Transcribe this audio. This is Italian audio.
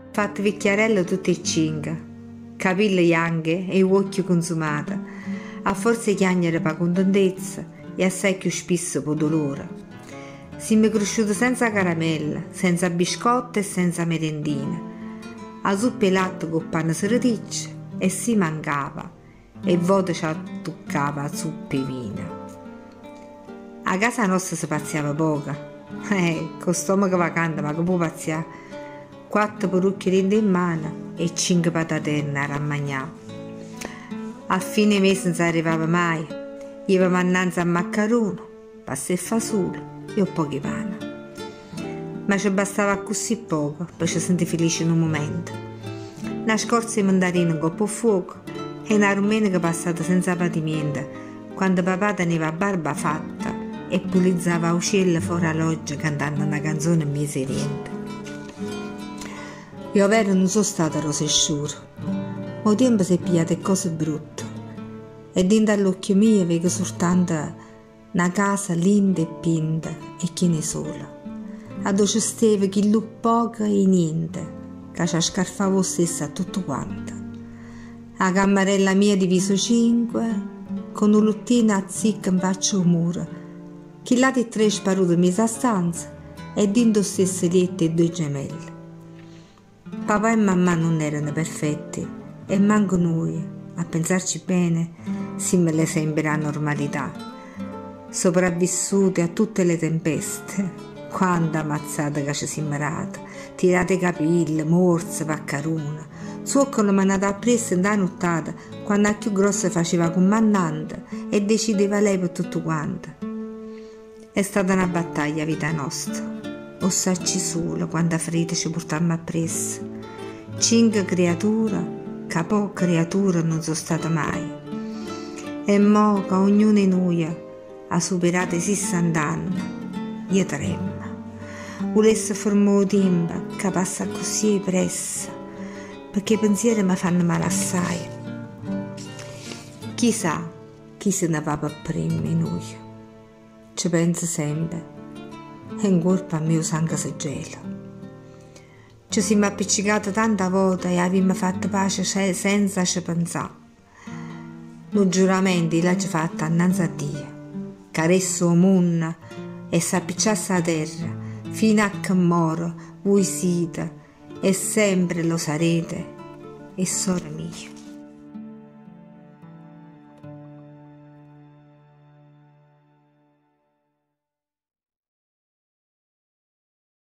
fatte vecchiarelle tutte e cinque, capelli bianchi e occhi consumati, a forza chiagnere per contentezza e assai più spesso per dolore. Siamo cresciuti senza caramelle, senza biscotti e senza merendine. A zuppa e latte con panna seraticcia e si mancava, e voto ci toccava a zuppa e vino. A casa nostra si pazziava poco, con stomaco vacante, ma che può pazziare? 4 parrucchieri in mano e 5 patatine a rammagnare. A fine mese non si arrivava mai, io mannanza a maccarone, pasta e fasole e un po' di pane. Ma ci bastava così poco per ci sentire felici in un momento. Una scorza di mandarina con po' fuoco e una domenica passata senza patimento, quando papà teneva barba fatta e pulizzava uccelli fuori alla loggia cantando una canzone miserente. Io vero non sono stata rosesciura, ma il tempo si è pigliato cose brutte e dentro all'occhio mio vedo soltanto una casa linda e pinta e chi ne sola. A dove steve chi lu poco e niente, che ci scarfavo stessa tutto quanto. La camarella mia diviso 5, con un luttino a zicca in faccia al muro, chi là di 3 sparuto in mezza stanza e dentro stesse letto e 2 gemelli. Papà e mamma non erano perfetti e manco noi, a pensarci bene, siamo sempre a normalità, sopravvissuti a tutte le tempeste. Quanta mazzata che ci siamo marata, tirate i capelli, morse, paccaruna, zuoccano manata appresso in da nottata, quando a più grossa faceva comandante e decideva lei per tutto quanto. È stata una battaglia vita nostra, ossacci solo quanta ferita ci portammo appresso. 5 creature, che poche creature non sono state mai. E mo che ognuno di noi ha superato i 60 anni, io tremmo. Volesse fermare il tempo che passa così presto, perché i pensieri mi fanno male assai. Chissà chi se ne va per prima di noi. Ci penso sempre e in colpa al mio sangue si gela. Ci siamo appiccicati tante volte e abbiamo fatto pace senza ci pensare. Lo giuramento l'ha fatto innanzi a Dio, che adesso il mondo e s'appicciasse a terra, fino a che moro, voi siete e sempre lo sarete, e sora mia.